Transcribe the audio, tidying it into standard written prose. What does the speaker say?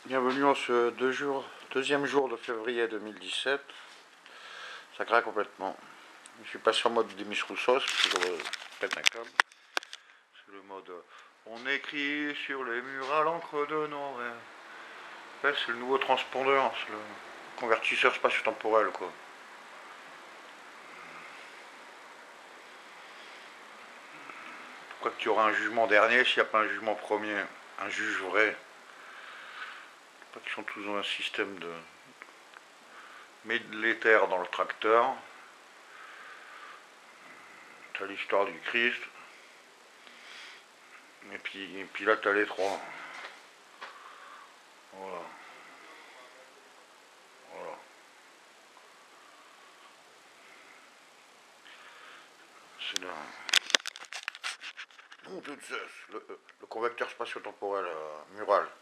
Bienvenue en ce deuxième jour de février 2017. Ça craque complètement. Je suis passé en mode Demis Roussos, parce que je pète un câble. C'est le mode on écrit sur les murs à l'encre de nos rêves. En fait, c'est le nouveau transpondeur, c'est le convertisseur spatio-temporel, quoi. Pourquoi tu auras un jugement dernier s'il n'y a pas un jugement premier? Un juge vrai. Pas qu'ils sont tous dans un système de l'éther dans le tracteur. T'as l'histoire du Christ. Et puis là, t'as les trois. Voilà. Voilà. C'est là. Le convecteur spatio-temporel mural.